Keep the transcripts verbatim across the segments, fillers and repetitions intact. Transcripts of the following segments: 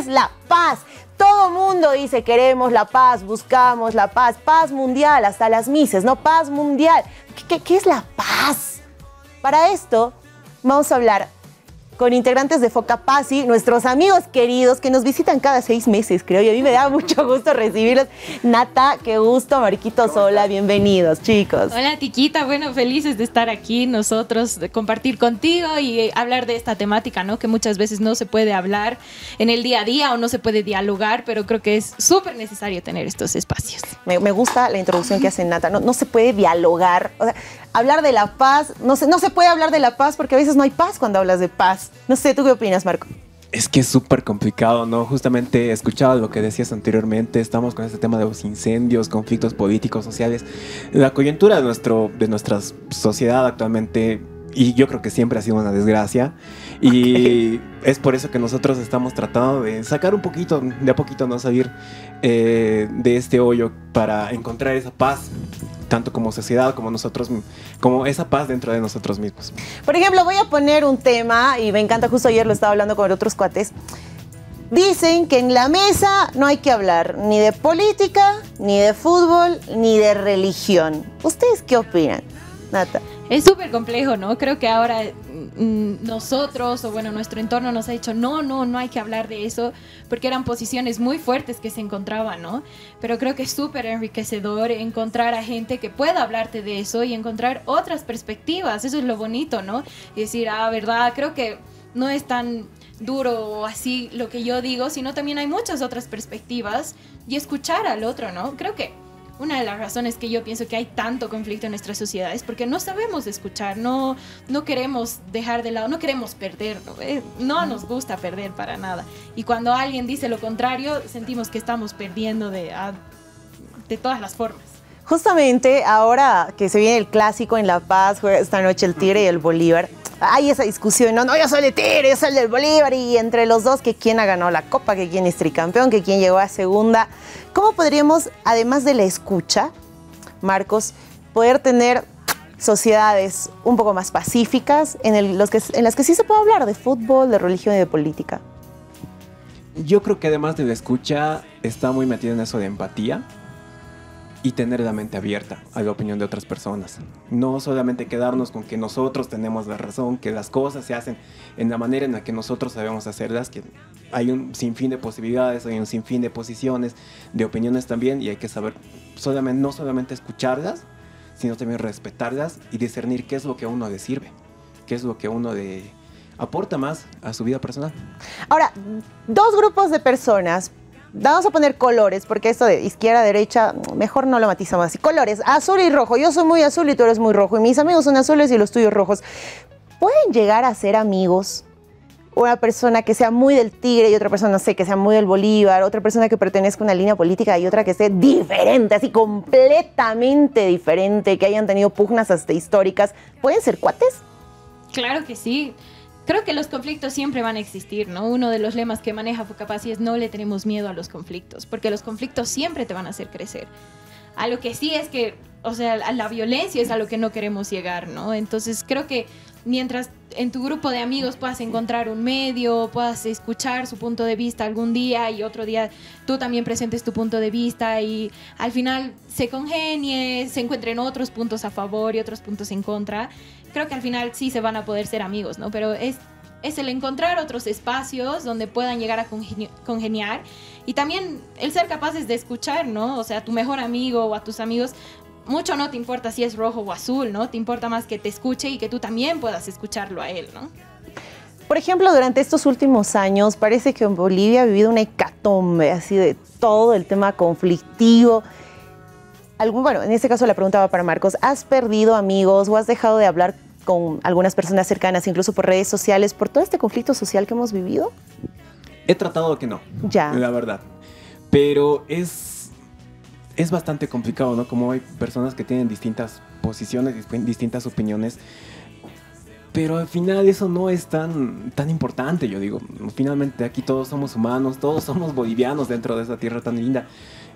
es la paz. Todo mundo dice queremos la paz, buscamos la paz, paz mundial, hasta las mises, ¿no? Paz mundial. ¿Qué, qué, qué es la paz? Para esto vamos a hablar con integrantes de Focapaz, nuestros amigos queridos que nos visitan cada seis meses, creo, y a mí me da mucho gusto recibirlos. Nata, qué gusto, Marquitos, hola, bienvenidos, chicos. Hola, Tiquita, bueno, felices de estar aquí nosotros, de compartir contigo y hablar de esta temática, ¿no? Que muchas veces no se puede hablar en el día a día o no se puede dialogar, pero creo que es súper necesario tener estos espacios. Me, me gusta la introducción que hace Nata, no, no se puede dialogar, o sea, hablar de la paz, no se, no se puede hablar de la paz porque a veces no hay paz cuando hablas de paz. No sé, ¿tú qué opinas, Marco? Es que es súper complicado, ¿no? Justamente escuchaba lo que decías anteriormente, estamos con este tema de los incendios, conflictos políticos, sociales, la coyuntura de, nuestro, de nuestra sociedad actualmente, y yo creo que siempre ha sido una desgracia, y okay. Es por eso que nosotros estamos tratando de sacar un poquito, de a poquito, no salir eh, de este hoyo para encontrar esa paz, tanto como sociedad, como nosotros, como esa paz dentro de nosotros mismos. Por ejemplo, voy a poner un tema, y me encanta, justo ayer lo estaba hablando con otros cuates. Dicen que en la mesa no hay que hablar ni de política, ni de fútbol, ni de religión. ¿Ustedes qué opinan, Nata? Es súper complejo, ¿no? Creo que ahora mmm, nosotros, o bueno, nuestro entorno nos ha dicho, no, no, no hay que hablar de eso, porque eran posiciones muy fuertes que se encontraban, ¿no? Pero creo que es súper enriquecedor encontrar a gente que pueda hablarte de eso y encontrar otras perspectivas. Eso es lo bonito, ¿no? Y decir, ah, verdad, creo que no es tan duro así lo que yo digo, sino también hay muchas otras perspectivas y escuchar al otro, ¿no? Creo que una de las razones que yo pienso que hay tanto conflicto en nuestra sociedad es porque no sabemos escuchar, no, no queremos dejar de lado, no queremos perder, ¿no? Eh, no nos gusta perder para nada. Y cuando alguien dice lo contrario, sentimos que estamos perdiendo de, a, de todas las formas. Justamente ahora que se viene el clásico en La Paz, juega esta noche el Tigre y el Bolívar, hay esa discusión, no, no, yo soy el Tigre, yo soy el del Bolívar, y entre los dos, que quién ha ganado la Copa, que quién es tricampeón, que quién llegó a segunda. ¿Cómo podríamos, además de la escucha, Marcos, poder tener sociedades un poco más pacíficas en, el, los que, en las que sí se puede hablar de fútbol, de religión y de política? Yo creo que además de la escucha, está muy metido en eso de empatía y tener la mente abierta a la opinión de otras personas. No solamente quedarnos con que nosotros tenemos la razón, que las cosas se hacen en la manera en la que nosotros sabemos hacerlas, que hay un sinfín de posibilidades, hay un sinfín de posiciones, de opiniones también, y hay que saber solamente, no solamente escucharlas, sino también respetarlas y discernir qué es lo que a uno le sirve, qué es lo que a uno le aporta más a su vida personal. Ahora, dos grupos de personas. Vamos a poner colores, porque esto de izquierda a derecha, mejor no lo matizamos así. Colores, azul y rojo. Yo soy muy azul y tú eres muy rojo. Y mis amigos son azules y los tuyos rojos. ¿Pueden llegar a ser amigos? Una persona que sea muy del Tigre y otra persona, no sé, que sea muy del Bolívar. Otra persona que pertenezca a una línea política y otra que sea diferente, así completamente diferente, que hayan tenido pugnas hasta históricas. ¿Pueden ser cuates? Claro que sí. Creo que los conflictos siempre van a existir, ¿no? Uno de los lemas que maneja Focapaz es no le tenemos miedo a los conflictos, porque los conflictos siempre te van a hacer crecer. A lo que sí es que, o sea, a la violencia es a lo que no queremos llegar, ¿no? Entonces creo que mientras en tu grupo de amigos puedas encontrar un medio, puedas escuchar su punto de vista algún día y otro día tú también presentes tu punto de vista y al final se congenie, se encuentren otros puntos a favor y otros puntos en contra, creo que al final sí se van a poder ser amigos, ¿no? Pero es, es el encontrar otros espacios donde puedan llegar a congeni- congeniar y también el ser capaces de escuchar, ¿no? O sea, a tu mejor amigo o a tus amigos, mucho no te importa si es rojo o azul, ¿no? Te importa más que te escuche y que tú también puedas escucharlo a él, ¿no? Por ejemplo, durante estos últimos años parece que en Bolivia ha vivido una hecatombe así de todo el tema conflictivo. Algún, bueno, en este caso la pregunta va para Marcos. ¿Has perdido amigos o has dejado de hablar con algunas personas cercanas, incluso por redes sociales, por todo este conflicto social que hemos vivido? He tratado que no, ya. La verdad. Pero es, es bastante complicado, ¿no? Como hay personas que tienen distintas posiciones, distintas opiniones. Pero al final eso no es tan, tan importante, yo digo. Finalmente aquí todos somos humanos, todos somos bolivianos dentro de esa tierra tan linda.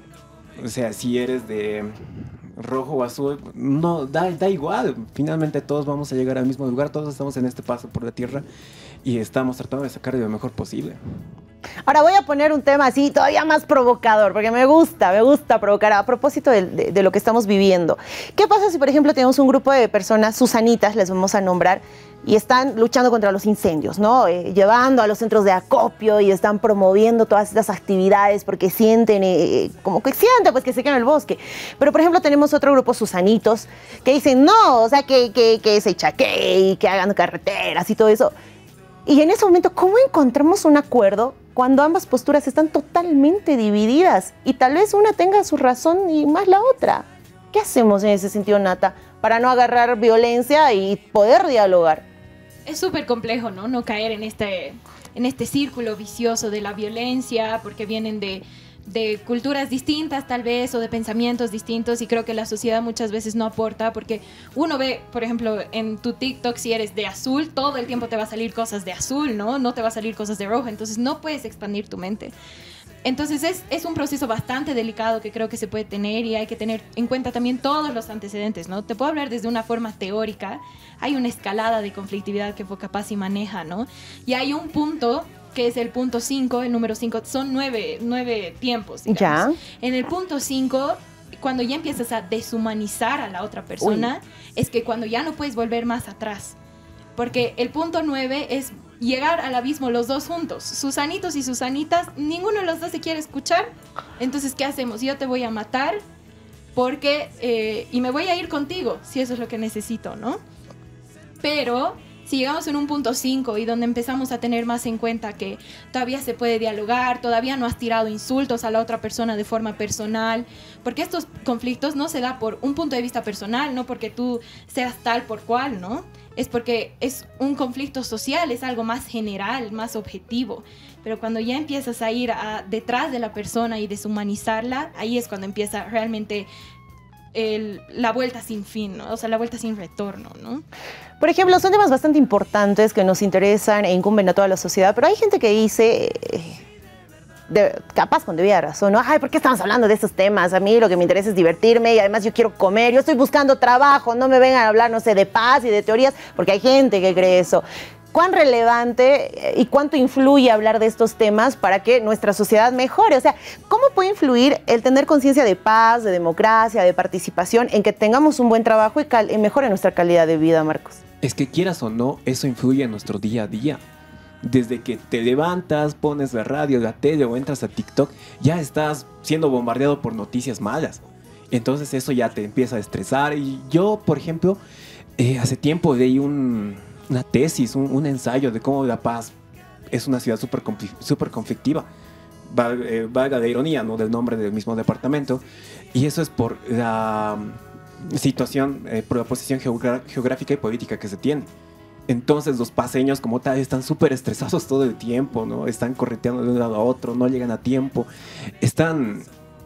O sea, si eres de rojo o azul, no, da, da igual. Finalmente todos vamos a llegar al mismo lugar, todos estamos en este paso por la tierra y estamos tratando de sacar lo mejor posible. Ahora voy a poner un tema así todavía más provocador, porque me gusta, me gusta provocar a propósito de, de, de lo que estamos viviendo. ¿Qué pasa si, por ejemplo, tenemos un grupo de personas, Susanitas, les vamos a nombrar, y están luchando contra los incendios, ¿no? Eh, llevando a los centros de acopio y están promoviendo todas estas actividades porque sienten, eh, como que sienten, pues que se quema el bosque. Pero, por ejemplo, tenemos otro grupo, Susanitos, que dicen, no, o sea, que, que, que se chaquee y que hagan carreteras y todo eso. Y en ese momento, ¿cómo encontramos un acuerdo cuando ambas posturas están totalmente divididas? Y tal vez una tenga su razón y más la otra. ¿Qué hacemos en ese sentido, Nata, para no agarrar violencia y poder dialogar? Es súper complejo, ¿no? No caer en este, en este círculo vicioso de la violencia, porque vienen de, de culturas distintas tal vez, o de pensamientos distintos, y creo que la sociedad muchas veces no aporta, porque uno ve, por ejemplo, en tu TikTok, si eres de azul, todo el tiempo te va a salir cosas de azul, ¿no? No te va a salir cosas de rojo, entonces no puedes expandir tu mente. Entonces es, es un proceso bastante delicado que creo que se puede tener, y hay que tener en cuenta también todos los antecedentes, ¿no? Te puedo hablar desde una forma teórica. Hay una escalada de conflictividad que FOCAPASI maneja, ¿no? Y hay un punto que es el punto cinco, el número cinco, son nueve, nueve tiempos, digamos. Ya. En el punto cinco, cuando ya empiezas a deshumanizar a la otra persona, Uy. es que cuando ya no puedes volver más atrás. Porque el punto nueve es llegar al abismo los dos juntos. Susanitos y Susanitas, ninguno de los dos se quiere escuchar. Entonces, ¿qué hacemos? Yo te voy a matar porque eh, y me voy a ir contigo, si eso es lo que necesito, ¿no? Pero si llegamos en un punto cinco y donde empezamos a tener más en cuenta que todavía se puede dialogar, todavía no has tirado insultos a la otra persona de forma personal, porque estos conflictos no se da por un punto de vista personal, no porque tú seas tal por cual, ¿no? Es porque es un conflicto social, es algo más general, más objetivo. Pero cuando ya empiezas a ir a, detrás de la persona y deshumanizarla, ahí es cuando empieza realmente el, la vuelta sin fin, ¿no? O sea, la vuelta sin retorno, ¿no? Por ejemplo, son temas bastante importantes que nos interesan e incumben a toda la sociedad, pero hay gente que dice, eh, de, capaz con debida razón, ¿no? Ay, ¿por qué estamos hablando de estos temas? A mí lo que me interesa es divertirme y además yo quiero comer, yo estoy buscando trabajo, no me vengan a hablar, no sé, de paz y de teorías, porque hay gente que cree eso. ¿Cuán relevante y cuánto influye hablar de estos temas para que nuestra sociedad mejore? O sea, ¿cómo puede influir el tener conciencia de paz, de democracia, de participación, en que tengamos un buen trabajo y, y mejore nuestra calidad de vida, Marcos? Es que quieras o no, eso influye en nuestro día a día. Desde que te levantas, pones la radio, la tele o entras a TikTok, ya estás siendo bombardeado por noticias malas. Entonces eso ya te empieza a estresar. Y yo, por ejemplo, eh, hace tiempo leí un, una tesis, un, un ensayo de cómo La Paz es una ciudad súper súper conflictiva. Valga, eh, valga de ironía, ¿no? Del nombre del mismo departamento. Y eso es por la situación, eh, por la posición geogra geográfica y política que se tiene. Entonces los paseños como tal están súper estresados todo el tiempo, ¿no? Están correteando de un lado a otro, no llegan a tiempo, están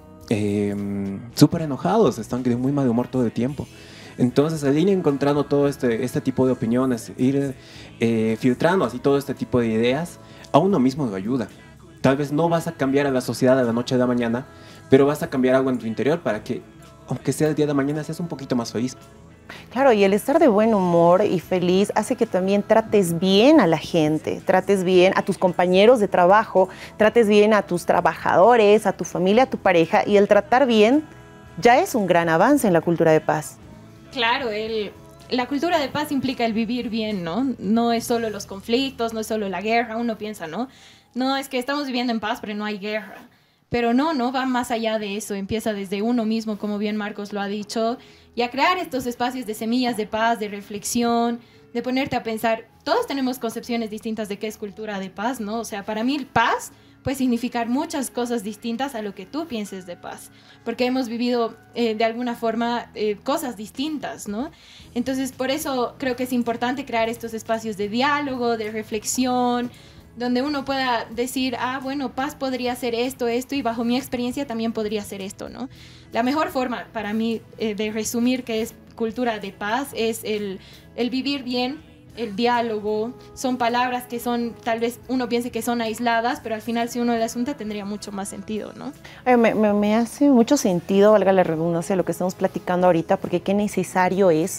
eh, súper enojados, están de muy mal humor todo el tiempo. Entonces al ir encontrando todo este, este tipo de opiniones, ir eh, filtrando así todo este tipo de ideas, a uno mismo lo ayuda. Tal vez no vas a cambiar a la sociedad de la noche a la mañana, pero vas a cambiar algo en tu interior para que, aunque sea el día de mañana, seas un poquito más feliz. Claro, y el estar de buen humor y feliz hace que también trates bien a la gente, trates bien a tus compañeros de trabajo, trates bien a tus trabajadores, a tu familia, a tu pareja, y el tratar bien ya es un gran avance en la cultura de paz. Claro, el, la cultura de paz implica el vivir bien, ¿no? No es solo los conflictos, no es solo la guerra, uno piensa, ¿no? No, es que estamos viviendo en paz, pero no hay guerra. Pero no, no va más allá de eso, empieza desde uno mismo, como bien Marcos lo ha dicho, y a crear estos espacios de semillas de paz, de reflexión, de ponerte a pensar. Todos tenemos concepciones distintas de qué es cultura de paz, ¿no? O sea, para mí paz puede significar muchas cosas distintas a lo que tú pienses de paz, porque hemos vivido eh, de alguna forma eh, cosas distintas, ¿no? Entonces, por eso creo que es importante crear estos espacios de diálogo, de reflexión, donde uno pueda decir, ah, bueno, paz podría ser esto, esto, y bajo mi experiencia también podría ser esto, ¿no? La mejor forma para mí eh, de resumir qué es cultura de paz es el, el vivir bien, el diálogo. Son palabras que son, tal vez uno piense que son aisladas, pero al final si uno las asunta tendría mucho más sentido, ¿no? Eh, me, me, me hace mucho sentido, valga la redundancia, lo que estamos platicando ahorita, porque qué necesario es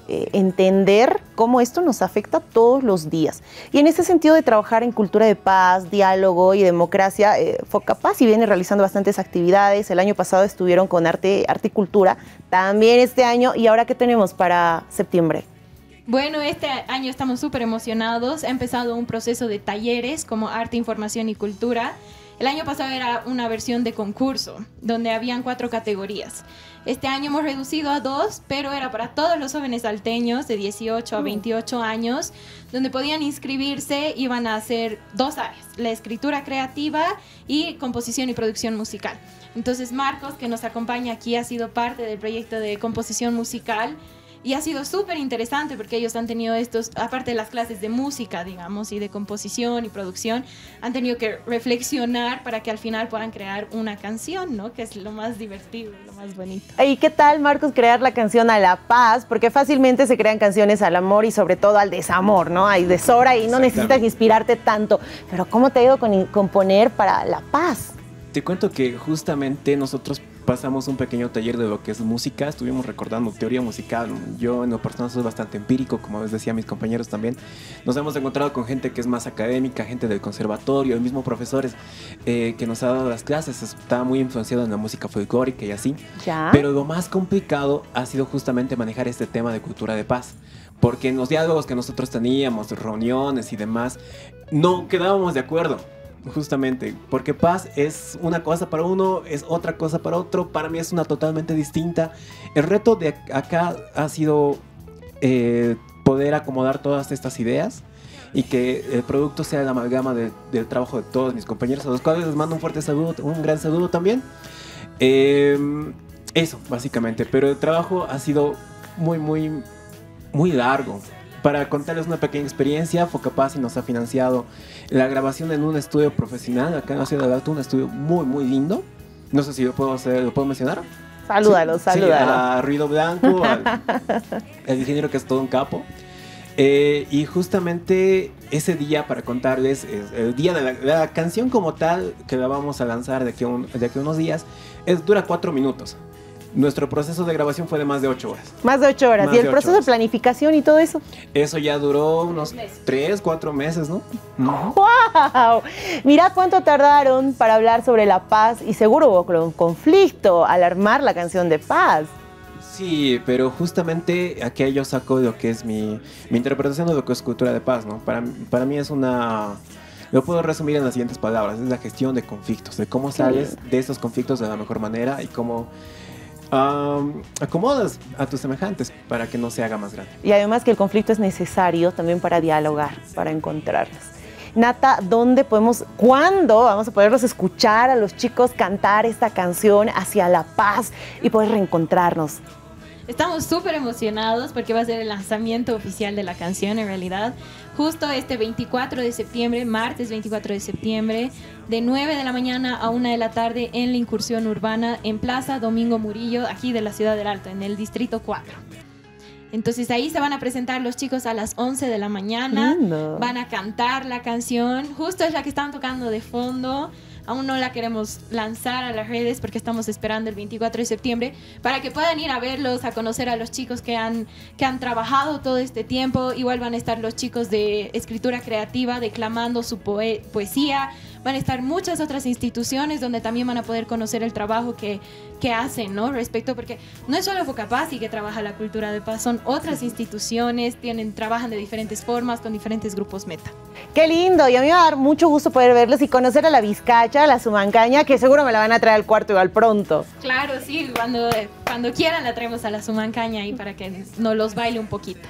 eh, entender cómo esto nos afecta todos los días. Y en ese sentido de trabajar en cultura de paz, diálogo y democracia, eh, Focapaz y viene realizando bastantes actividades. El año pasado estuvieron con arte, arte y cultura, también este año. ¿Y ahora qué tenemos para septiembre? Bueno, este año estamos súper emocionados. Ha empezado un proceso de talleres como arte, información y cultura. El año pasado era una versión de concurso, donde habían cuatro categorías. Este año hemos reducido a dos, pero era para todos los jóvenes salteños de dieciocho a veintiocho años, donde podían inscribirse. Iban a hacer dos áreas, la escritura creativa y composición y producción musical. Entonces Marcos, que nos acompaña aquí, ha sido parte del proyecto de composición musical. Y ha sido súper interesante porque ellos han tenido estos, aparte de las clases de música, digamos, y de composición y producción, han tenido que reflexionar para que al final puedan crear una canción, ¿no? Que es lo más divertido, lo más bonito. ¿Y qué tal, Marcos, crear la canción a la paz? Porque fácilmente se crean canciones al amor y sobre todo al desamor, ¿no? Hay deshora y no necesitas inspirarte tanto. Pero ¿cómo te ha ido con componer para la paz? Te cuento que justamente nosotros pasamos un pequeño taller de lo que es música, estuvimos recordando teoría musical. Yo en lo personal soy bastante empírico, como les decía a mis compañeros también. Nos hemos encontrado con gente que es más académica, gente del conservatorio, el mismo profesores eh, que nos ha dado las clases, está muy influenciado en la música folclórica y así. ¿Ya? Pero lo más complicado ha sido justamente manejar este tema de cultura de paz. Porque en los diálogos que nosotros teníamos, reuniones y demás, no quedábamos de acuerdo. Justamente, porque paz es una cosa para uno, es otra cosa para otro, para mí es una totalmente distinta. El reto de acá ha sido eh, poder acomodar todas estas ideas y que el producto sea la amalgama de, del trabajo de todos mis compañeros, a los cuales les mando un fuerte saludo, un gran saludo también. Eh, eso, básicamente, pero el trabajo ha sido muy, muy, muy largo. Para contarles una pequeña experiencia, Focapaz nos ha financiado la grabación en un estudio profesional acá en la ciudad de Alto, un estudio muy, muy lindo. No sé si lo puedo hacer, ¿lo puedo mencionar? Salúdalo, sí, salúdalo. Sí, a Ruido Blanco, al el ingeniero que es todo un capo. Eh, y justamente ese día, para contarles, es el día de la, la canción como tal, que la vamos a lanzar de aquí a, un, de aquí a unos días, es, dura cuatro minutos. Nuestro proceso de grabación fue de más de ocho horas. Más de ocho horas. Más ¿Y el de proceso horas. de planificación y todo eso? Eso ya duró unos tres, cuatro meses, ¿no? ¿no? ¡Wow! Mira cuánto tardaron para hablar sobre la paz y seguro hubo un conflicto al armar la canción de paz. Sí, pero justamente aquí yo saco lo que es mi, mi interpretación de lo que es cultura de paz, ¿no? Para, para mí es una... Lo puedo resumir en las siguientes palabras. Es la gestión de conflictos, de cómo sales de esos conflictos de la mejor manera y cómo... Um, acomodas a tus semejantes para que no se haga más grande. Y además que el conflicto es necesario también para dialogar, para encontrarnos. Nata, ¿dónde podemos, cuándo vamos a poderlos escuchar a los chicos cantar esta canción hacia la paz y poder reencontrarnos? Estamos súper emocionados porque va a ser el lanzamiento oficial de la canción en realidad. Justo este veinticuatro de septiembre, martes veinticuatro de septiembre, de nueve de la mañana a una de la tarde en la incursión urbana en Plaza Domingo Murillo, aquí de la Ciudad del Alto, en el Distrito cuatro. Entonces ahí se van a presentar los chicos a las once de la mañana, Lindo. Van a cantar la canción, justo es la que están tocando de fondo. Aún no la queremos lanzar a las redes porque estamos esperando el veinticuatro de septiembre para que puedan ir a verlos, a conocer a los chicos que han, que han trabajado todo este tiempo. Igual van a estar los chicos de escritura creativa declamando su poe poesía. Van a estar muchas otras instituciones donde también van a poder conocer el trabajo que, que hacen, ¿no? Respecto, porque no es solo Focapaz y que trabaja la cultura de paz, son otras instituciones, tienen, trabajan de diferentes formas con diferentes grupos meta. ¡Qué lindo! Y a mí me va a dar mucho gusto poder verlos y conocer a la Vizcacha, a la Sumancaña, que seguro me la van a traer al cuarto igual pronto. Claro, sí, cuando, cuando quieran la traemos a la Sumancaña ahí para que nos los baile un poquito.